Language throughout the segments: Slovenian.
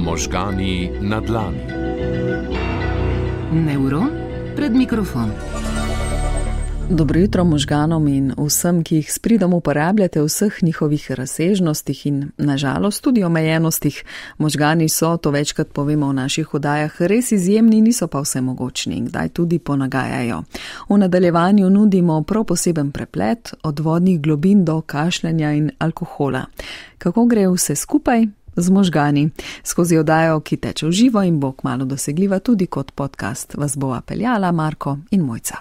Možgani na dlani. Nevron pred mikrofon. Dobro jutro možganom in vsem, ki jih s pridom uporabljate v vseh njihovih razsežnostih in nažalost tudi omejenostih. Možgani so, to večkrat povemo v naših oddajah, res izjemni, niso pa vsemogočni in kdaj tudi ponagajajo. V nadaljevanju nudimo prav poseben preplet od vodnih globin do kašljanja in alkohola. Kako gre vse skupaj? Z možgani. Skozi oddajo, ki teče v živo in bo kmalu dosegljiva tudi kot podcast, vas bova peljala Marko in Mojca.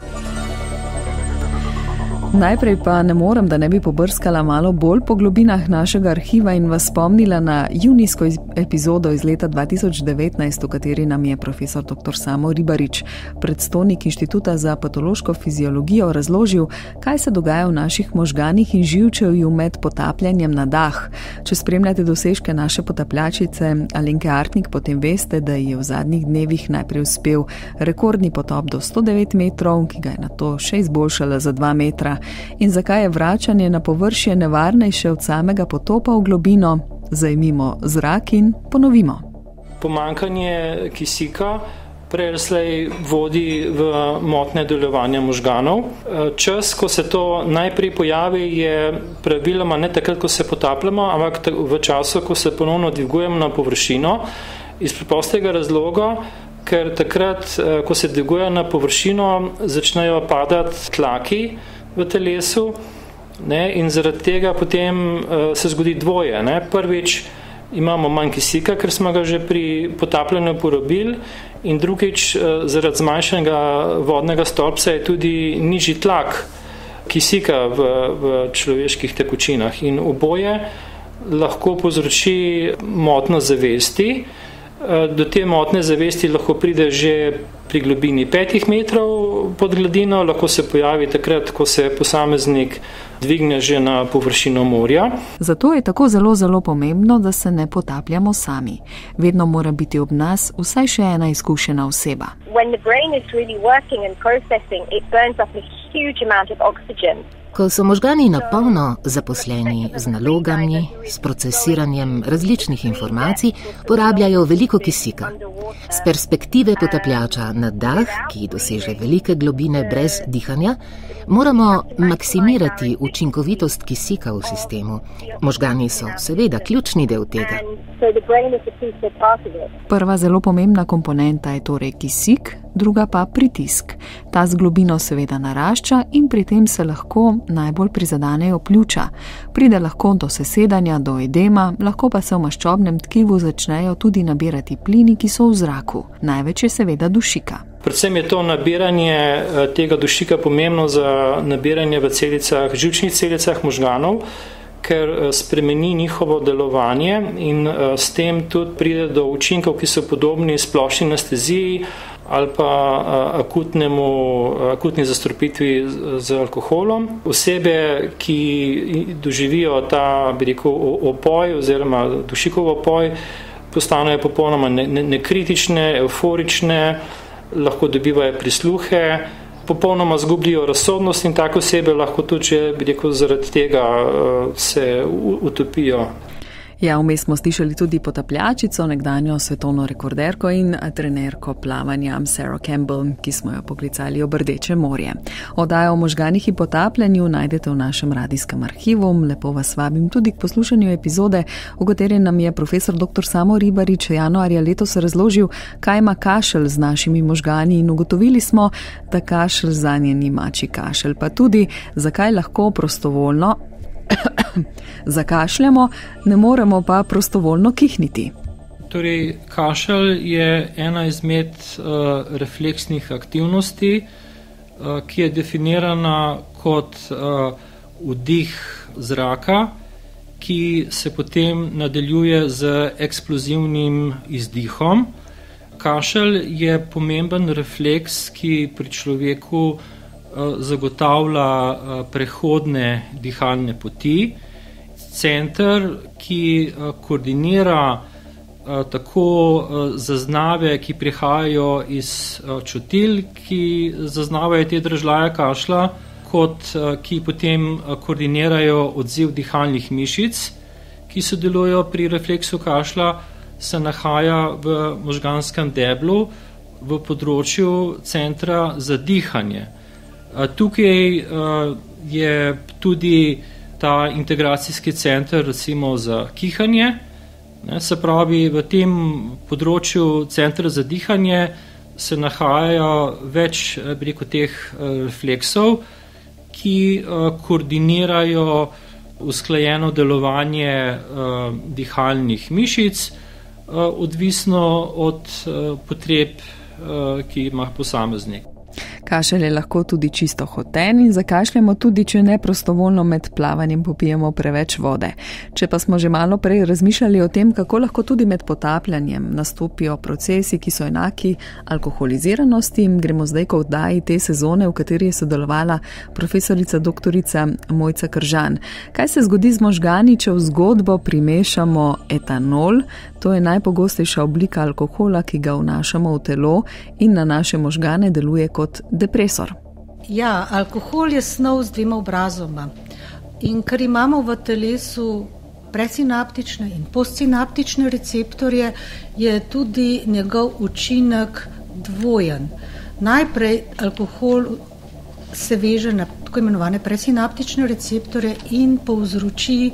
Najprej pa ne morem, da ne bi pobrskala malo bolj po globinah našega arhiva in vas spomnila na junijsko epizodo iz leta 2019, v kateri nam je profesor dr. Samo Ribarič, predstojnik Inštituta za patološko fiziologijo, razložil, kaj se dogaja v naših možganih in živčevju med potapljanjem na dah. Če spremljate dosežke naše potapljačice Alenke Artnik, potem veste, da je v zadnjih dnevih najprej uspel rekordni potop do 109 metrov, ki ga je nato še izboljšala za 2 metra. In zakaj je vračanje na površje nevarnejše od samega potopa v globino? Zajmimo zrak in ponovimo. Pomanjkanje kisika prejslej vodi v motnje delovanja možganov. Čas, ko se to najprej pojavi, je praviloma ne takrat, ko se potapljamo, ampak v času, ko se ponovno dvigujemo na površino, iz preprostega razloga, ker takrat, ko se dviguje na površino, začnejo padati tlaki v telesu, in zaradi tega potem se zgodi dvoje. Prvič imamo manj kisika, ker smo ga že pri potapljanju porabili, in drugič zaradi zmanjšanega vodnega stolpca je tudi nižji tlak kisika v človeških tekočinah in oboje lahko povzroči motnjo zavesti. Do te motnje zavesti lahko pride že pri globini 5 metrov pod gladino, lahko se pojavi takrat, ko se posameznik dvigne že na površino morja. Zato je tako zelo pomembno, da se ne potapljamo sami. Vedno mora biti ob nas vsaj še ena izkušena oseba. When the brain is really working and processing, it burns up a huge amount of oxygen. Ko so možgani napolno zaposleni z nalogami, s procesiranjem različnih informacij, porabljajo veliko kisika. Z perspektive potapljača na dah, ki doseže velike globine brez dihanja, moramo maksimirati učinkovitost kisika v sistemu. Možgani so seveda ključni del tega. Prva zelo pomembna komponenta je torej kisik, druga pa pritisk. Ta z globino seveda narašča in pri tem se lahko najbolj prizadanejo pljuča. Pride lahko do sesedanja, do edema, lahko pa se v maščobnem tkivu začnejo tudi nabirati plini, ki so v zraku. Največ je seveda dušika. Predvsem je to nabiranje tega dušika pomembno za nabiranje v celicah, živčnih celicah možganov, ker spremeni njihovo delovanje in s tem tudi pride do učinkov, ki so podobni splošni anesteziji ali pa akutni zastrupitvi z alkoholom. Osebe, ki doživijo ta, opoj oziroma dušikov opoj, postanejo popolnoma nekritične, evforične, lahko dobivajo prisluhe, popolnoma zgubljajo razsodnost in tako osebe lahko tudi, zaradi tega se utopijo. Ja, vmes smo slišali tudi potapljačico, nekdanjo svetovno rekorderko in trenerko plavanja Sarah Campbell, ki smo jo poklicali ob Rdeče morje. Oddajo o možganih in potapljanju najdete v našem radijskem arhivu. Lepo vas vabim tudi k poslušanju epizode, v kateri nam je profesor dr. Samo Ribarič januarja letos razložil, kaj ima kašelj z našimi možgani in ugotovili smo, da kašelj zanje ni mačji kašelj, pa tudi zakaj lahko prostovoljno zakašljamo, ne moremo pa prostovoljno kihniti. Torej, kašelj je ena izmed refleksnih aktivnosti, ki je definirana kot vdih zraka, ki se potem nadaljuje z eksplozivnim izdihom. Kašelj je pomemben refleks, ki pri človeku zagotavlja prehodne dihalne poti. Center, ki koordinira tako zaznave, ki prihajajo iz čutil, ki zaznavajo te dražljaje kašlja, kot ki potem koordinirajo odziv dihalnih mišic, ki sodelujejo pri refleksu kašlja, se nahaja v možganskem deblu v področju centra za dihanje. Tukaj je tudi ta integracijski center recimo za kihanje. Se pravi, v tem področju centra za dihanje se nahajajo več teh refleksov, ki koordinirajo usklajeno delovanje dihalnih mišic, odvisno od potreb, ki ima posameznik. Kašelj je lahko tudi čisto hoten in zakašljamo tudi, če neprostovoljno med plavanjem popijemo preveč vode. Če pa smo že malo prej razmišljali o tem, kako lahko tudi med potapljanjem nastopijo procesi, ki so enaki alkoholiziranosti, gremo zdaj k oddaji te sezone, v kateri je sodelovala profesorica doktorica Mojca Kržan. Kaj se zgodi z možgani, če v zgodbo primešamo etanol? To je najpogostejša oblika alkohola, ki ga vnašamo v telo in na naše možgane deluje kot depresor. Ja, alkohol je snov z dvema obrazoma. In ker imamo v telesu presinaptične in postsinaptične receptorje, je tudi njegov učinek dvojen. Najprej alkohol se veže na tako imenovane presinaptične receptorje in povzroči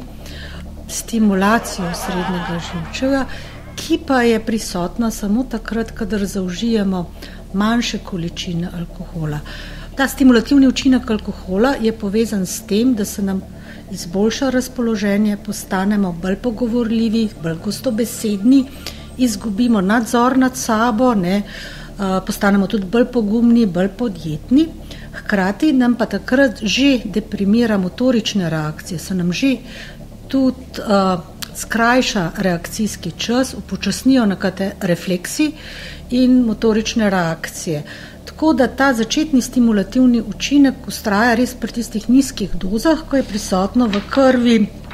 stimulacijo srednjega živčevja, ki pa je prisotna samo takrat, kadar zaužijemo manjše količine alkohola. Ta stimulativni učinek alkohola je povezan s tem, da se nam izboljša razpoloženje, postanemo bolj pogovorljivi, bolj gostobesedni, izgubimo nadzor nad sabo, postanemo tudi bolj pogumni, bolj podjetni. Hkrati nam pa takrat že deprimira motorične reakcije, se nam že tudi skrajša reakcijski čas, upočasnijo nekatere refleksi in motorične reakcije. Tako da ta začetni stimulativni učinek vztraja res pri tistih nizkih dozah, ko je prisotno v krvi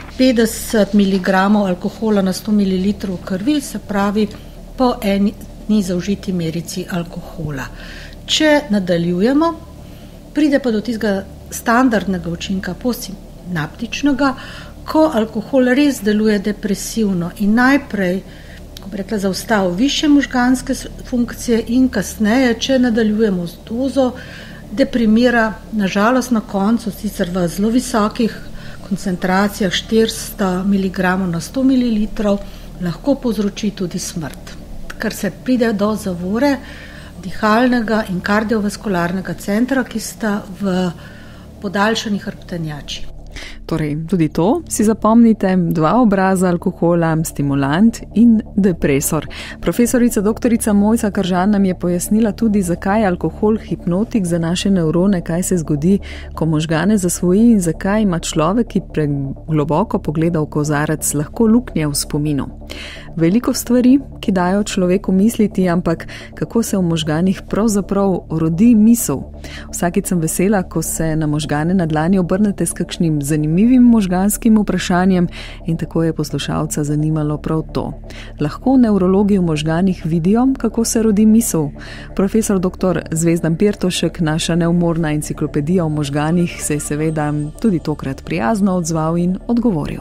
50 mg alkohola na 100 ml krvi, se pravi po eni zaužiti merici alkohola. Če nadaljujemo, pride pa do tistega standardnega učinka postsinaptičnega, ko alkohol res deluje depresivno in najprej, ko bi rekla, zaustavi višje možganske funkcije in kasneje, če nadaljujemo z dozo, deprimira, nažalost na koncu, sicer v zelo visokih koncentracijah 400 mg na 100 ml, lahko povzroči tudi smrt, ker se pride do zavore dihalnega in kardiovaskularnega centra, ki sta v podaljšani hrbtenjači. Torej, tudi to si zapomnite, dva obraza alkohola, stimulant in depresor. Profesorica doktorica Mojca Kržan nam je pojasnila tudi, zakaj je alkohol hipnotik za naše nevrone, kaj se zgodi, ko možgane zasvoji in zakaj ima človek, ki pregloboko pogleda v kozarec, lahko luknje v spominu. Veliko stvari, ki dajo človeku misliti, ampak kako se v možganih pravzaprav rodi misel. Vsakič sem vesela, ko se na možgane na dlani obrnete s kakšnim zanimivim možganskim vprašanjem in tako je poslušalca zanimalo prav to. Lahko nevrologi v možganih vidijo, kako se rodi misel. Profesor dr. Zvezdan Pirtošek, naša neumorna enciklopedija o možganih, se je seveda tudi tokrat prijazno odzval in odgovoril.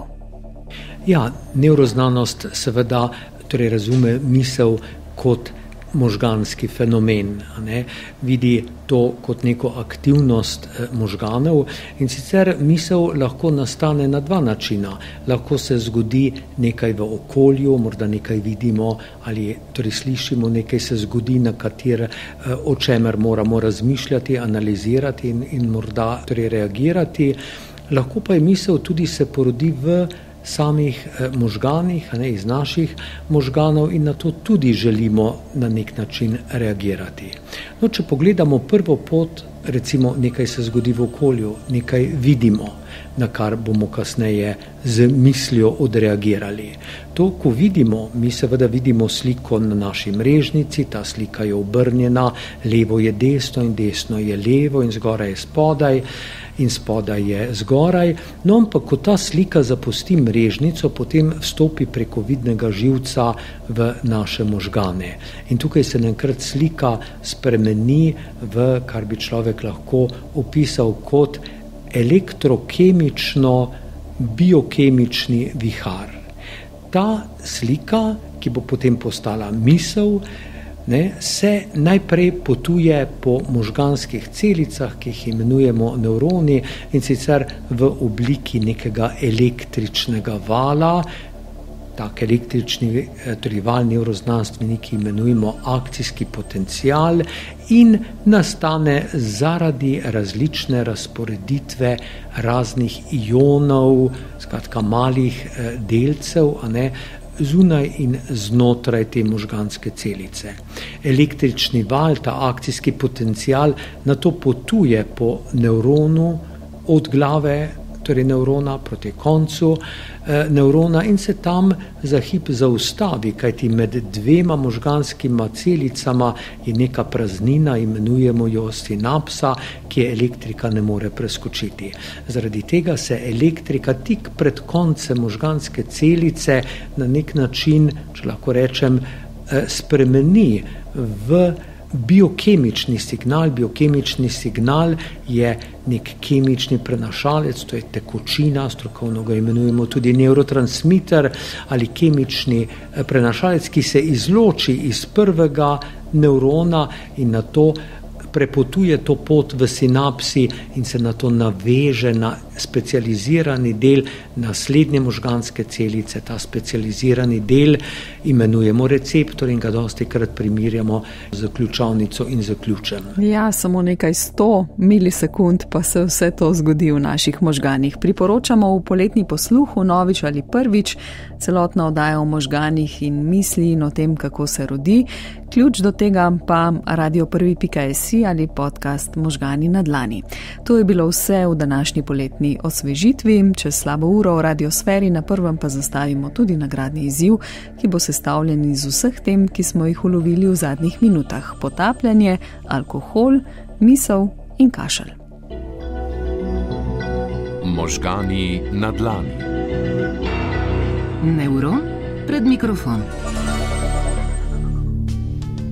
Ja, nevroznanost seveda razume misel kot možganski fenomen, vidi to kot neko aktivnost možganov in sicer misel lahko nastane na dva načina. Lahko se zgodi nekaj v okolju, morda nekaj vidimo ali slišimo, nekaj se zgodi, o čemer moramo razmišljati, analizirati in morda reagirati. Lahko pa je misel tudi se porodi v samih možganih, iz naših možganov in na to tudi želimo na nek način reagirati. No, če pogledamo prvo pot, recimo nekaj se zgodi v okolju, nekaj vidimo, na kar bomo kasneje z mislijo odreagirali. To, ko vidimo, mi seveda vidimo sliko na naši mrežnici, ta slika je obrnjena, levo je desno in desno je levo in zgoraj je spodaj in spodaj je zgoraj, no ampak ko ta slika zapusti mrežnico, potem vstopi preko vidnega živca v naše možgane. In tukaj se enkrat slika spremeni v, kar bi človek lahko opisal kot elektrokemično biokemični vihar. Ta slika, ki bo potem postala misel, se najprej potuje po možganskih celicah, ki jih imenujemo nevroni, in sicer v obliki nekega električnega vala. Tak električni val nevroznanstveniki imenujemo akcijski potencial in nastane zaradi različne razporeditve raznih ionov, skratka malih delcev, zunaj in znotraj te možganske celice. Električni val, ta akcijski potencial, nato potuje po nevronu od glave, torej nevrona proti koncu nevrona in se tam za hip zaustavi, kajti med dvema možganskima celicama je neka praznina, imenujemo jo sinapsa, ki je elektrika ne more preskočiti. Zaradi tega se elektrika tik pred koncem možganske celice na nek način, če lahko rečem, spremeni v biokemični signal. Biokemični signal je nek kemični prenašalec, to je tekočina, strokovno ga imenujemo tudi nevrotransmiter ali kemični prenašalec, ki se izloči iz prvega nevrona in nato prepotuje to pot v sinapsi in se nato naveže na specializirani del naslednje možganske celice. Ta specializirani del imenujemo receptor in ga dostikrat primerjamo z ključavnico in z ključem. Ja, samo nekaj 100 milisekund pa se vse to zgodi v naših možganih. Priporočamo v Poletni posluh novič ali prvič celotno oddajo o možganih in misli in o tem, kako se rodi. Ključ do tega pa radio1.si ali podcast Možgani na dlani. To je bilo vse v današnji poletni osvežitvi. Čez slabo uro v Radiosferi na prvem pa zastavimo tudi nagradni izziv, ki bo sestavljen iz vseh tem, ki smo jih ulovili v zadnjih minutah. Potapljanje, alkohol, misel in kašelj. Možgani na dlani. Nevron pred mikrofon.